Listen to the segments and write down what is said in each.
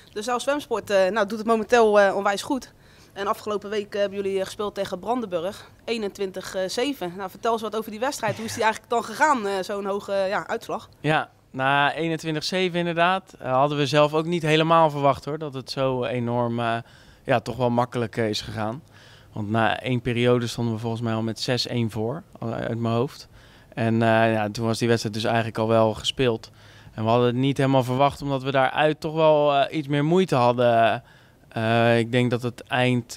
De Zaal Zwemsport doet het momenteel onwijs goed. En afgelopen week hebben jullie gespeeld tegen Brandenburg, 21-7. Nou, vertel eens wat over die wedstrijd. Hoe is die eigenlijk dan gegaan, zo'n hoge uitslag? Ja, na 21-7 inderdaad. Hadden we zelf ook niet helemaal verwacht hoor, dat het zo enorm toch wel makkelijk is gegaan. Want na 1 periode stonden we volgens mij al met 6-1 voor, uit mijn hoofd. En toen was die wedstrijd dus eigenlijk al wel gespeeld. En we hadden het niet helemaal verwacht, omdat we daaruit toch wel iets meer moeite hadden. Ik denk dat het eind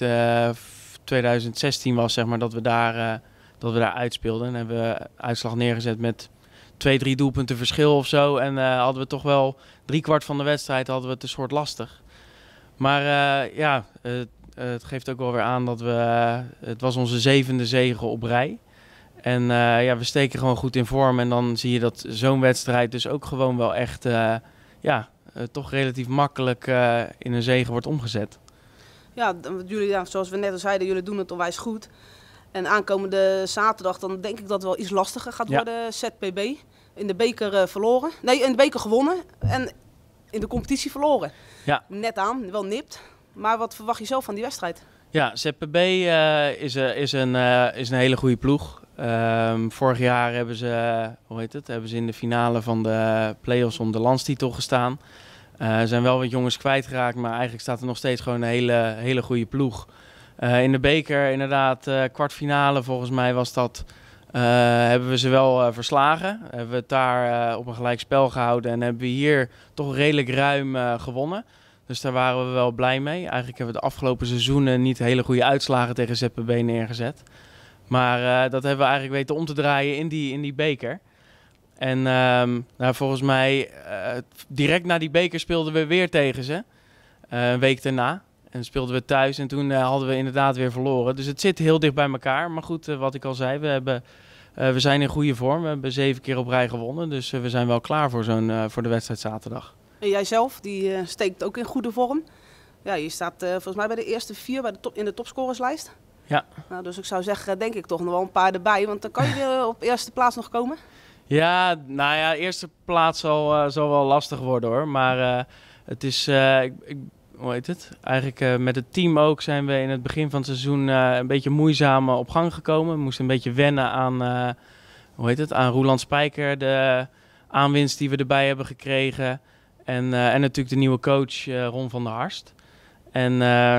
2016 was, zeg maar, dat we daar uitspeelden. En hebben we uitslag neergezet met 2-3 doelpunten verschil of zo. En hadden we toch wel 3/4 van de wedstrijd hadden we het een soort lastig. Maar het geeft ook wel weer aan dat het was onze 7e zege op rij. En we steken gewoon goed in vorm. En dan zie je dat zo'n wedstrijd dus ook gewoon wel echt toch relatief makkelijk in een zege wordt omgezet. Ja, jullie, zoals we net al zeiden, jullie doen het onwijs goed. En aankomende zaterdag dan denk ik dat het wel iets lastiger gaat worden. ZPB. In de beker verloren. Nee, in de beker gewonnen. En in de competitie verloren. Ja. Net aan, wel nipt. Maar wat verwacht je zelf van die wedstrijd? Ja, ZPB is een hele goede ploeg. Vorig jaar hebben ze in de finale van de play-offs om de landstitel gestaan. Er zijn wel wat jongens kwijtgeraakt, maar eigenlijk staat er nog steeds gewoon een hele goede ploeg. In de beker inderdaad, kwartfinale volgens mij was dat, hebben we ze wel verslagen. Hebben we het daar op een gelijk spel gehouden en hebben we hier toch redelijk ruim gewonnen. Dus daar waren we wel blij mee. Eigenlijk hebben we de afgelopen seizoenen niet hele goede uitslagen tegen ZPB neergezet. Maar dat hebben we eigenlijk weten om te draaien in die beker. En volgens mij direct na die beker speelden we weer tegen ze. Een week daarna. En speelden we thuis en toen hadden we inderdaad weer verloren. Dus het zit heel dicht bij elkaar. Maar goed, wat ik al zei, we zijn in goede vorm. We hebben 7 keer op rij gewonnen. Dus we zijn wel klaar voor de wedstrijd zaterdag. En jij zelf, die steekt ook in goede vorm. Ja, je staat volgens mij bij de eerste 4 in de topscorerslijst. Ja. Nou, dus ik zou zeggen, denk ik toch nog wel een paar erbij. Want dan kan je weer op eerste plaats nog komen. Ja, nou ja, eerste plaats zal wel lastig worden hoor. Maar het is, hoe heet het? Eigenlijk met het team ook zijn we in het begin van het seizoen een beetje moeizaam op gang gekomen. We moesten een beetje wennen aan, aan Roeland Spijker, de aanwinst die we erbij hebben gekregen. En natuurlijk de nieuwe coach Ron van der Harst. En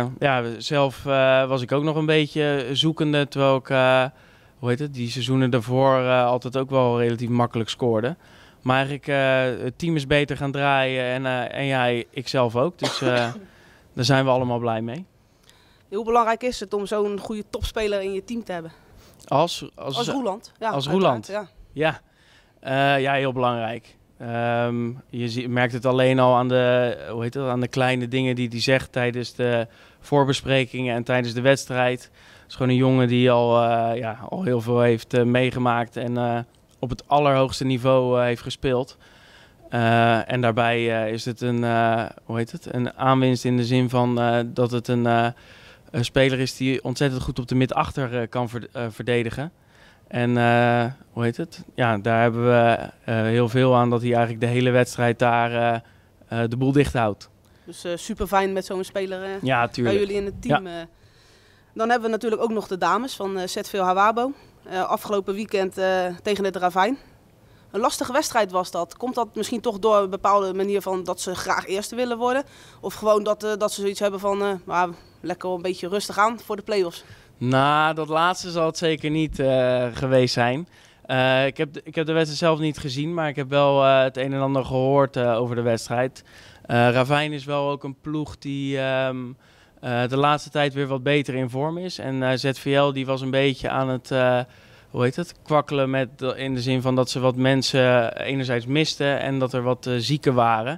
zelf was ik ook nog een beetje zoekende, terwijl ik die seizoenen daarvoor altijd ook wel relatief makkelijk scoorde. Maar eigenlijk het team is beter gaan draaien en ik zelf ook. Dus daar zijn we allemaal blij mee. Hoe belangrijk is het om zo'n goede topspeler in je team te hebben? Als Roeland. Ja, als Roeland. Ja. Ja, heel belangrijk. Je merkt het alleen al aan de kleine dingen die hij zegt tijdens de voorbesprekingen en tijdens de wedstrijd. Het is gewoon een jongen die al heel veel heeft meegemaakt en op het allerhoogste niveau heeft gespeeld. En daarbij is het een aanwinst in de zin van dat het een speler is die ontzettend goed op de mid-achter kan verdedigen. En daar hebben we heel veel aan dat hij eigenlijk de hele wedstrijd daar de boel dicht houdt. Dus super fijn met zo'n speler bij jullie in het team. Ja. Dan hebben we natuurlijk ook nog de dames van ZVL Hawabo. Afgelopen weekend tegen het Ravijn. Een lastige wedstrijd was dat. Komt dat misschien toch door een bepaalde manier van dat ze graag eerste willen worden? Of gewoon dat ze zoiets hebben van lekker een beetje rustig aan voor de play-offs? Nou, dat laatste zal het zeker niet geweest zijn. Ik heb de wedstrijd zelf niet gezien, maar ik heb wel het een en ander gehoord over de wedstrijd. Ravijn is wel ook een ploeg die de laatste tijd weer wat beter in vorm is. En ZVL die was een beetje aan het kwakkelen in de zin van dat ze wat mensen enerzijds misten en dat er wat zieken waren.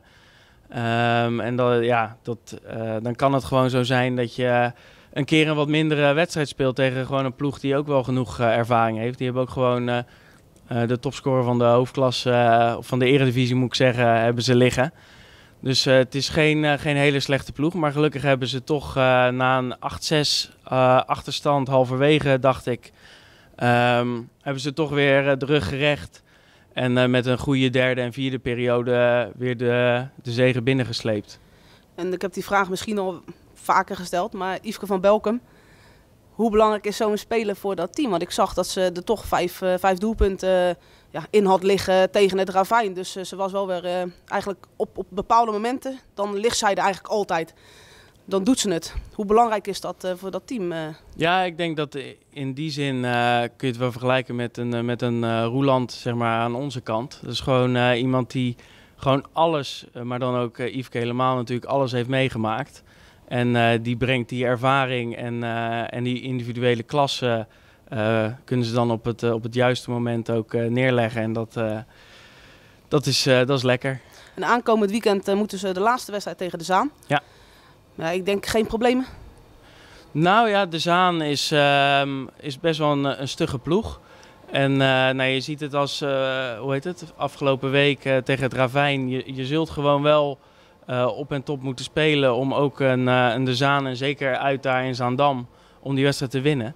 Dan kan het gewoon zo zijn dat je een keer een wat mindere wedstrijd speelt tegen gewoon een ploeg die ook wel genoeg ervaring heeft. Die hebben ook gewoon de topscorer van de hoofdklasse, of van de eredivisie moet ik zeggen, hebben ze liggen. Dus het is geen hele slechte ploeg. Maar gelukkig hebben ze toch na een 8-6 achterstand halverwege, dacht ik, hebben ze toch weer de rug gerecht. En met een goede derde en vierde periode weer de zege binnengesleept. En ik heb die vraag misschien al vaker gesteld, maar Yveske van Belkom, hoe belangrijk is zo'n speler voor dat team? Want ik zag dat ze er toch vijf doelpunten in had liggen tegen het Ravijn. Dus ze was wel weer eigenlijk op bepaalde momenten, dan ligt zij er eigenlijk altijd. Dan doet ze het. Hoe belangrijk is dat voor dat team? Ja, ik denk dat in die zin kun je het wel vergelijken met een Roeland, zeg maar, aan onze kant. Dat is gewoon iemand die gewoon alles, maar dan ook Yveske helemaal natuurlijk, alles heeft meegemaakt. En die brengt die ervaring en die individuele klasse kunnen ze dan op het juiste moment ook neerleggen. En dat is lekker. En aankomend weekend moeten ze de laatste wedstrijd tegen de Zaan. Ja. Ja, ik denk geen problemen. Nou ja, de Zaan is best wel een stugge ploeg. En je ziet het als, afgelopen week tegen het Ravijn. Je zult gewoon wel op en top moeten spelen om ook een de Zaan en zeker uit daar in Zaandam om die wedstrijd te winnen.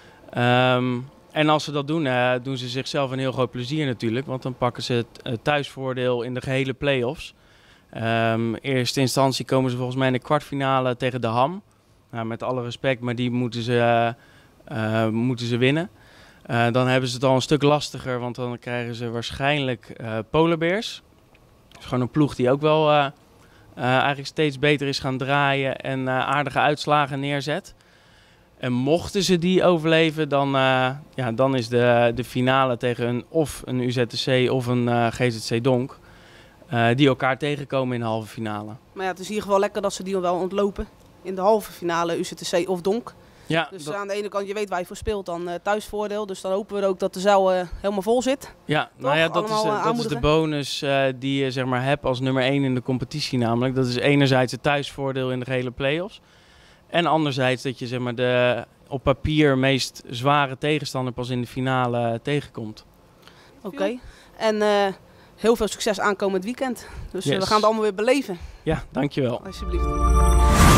En als ze dat doen, doen ze zichzelf een heel groot plezier natuurlijk. Want dan pakken ze het thuisvoordeel in de gehele play-offs. Eerste instantie komen ze volgens mij in de kwartfinale tegen de Ham. Nou, met alle respect, maar die moeten ze winnen. Dan hebben ze het al een stuk lastiger, want dan krijgen ze waarschijnlijk Polar Bears. Dat is gewoon een ploeg die ook wel eigenlijk steeds beter is gaan draaien en aardige uitslagen neerzet. En mochten ze die overleven, dan is de finale tegen een UZTC of een GZC Donk. Die elkaar tegenkomen in de halve finale. Maar ja, het is in ieder geval lekker dat ze die wel ontlopen in de halve finale UZTC of Donk. Ja, dus aan de ene kant, je weet waar je voor speelt, dan thuisvoordeel. Dus dan hopen we ook dat de zaal helemaal vol zit. Ja, nou ja, dat is de bonus die je zeg maar hebt als nummer 1 in de competitie namelijk. Dat is enerzijds het thuisvoordeel in de gehele play-offs. En anderzijds dat je zeg maar de op papier meest zware tegenstander pas in de finale tegenkomt. Oké. En heel veel succes aankomend weekend. Dus Yes. we gaan het allemaal weer beleven. Ja, dankjewel. Alsjeblieft.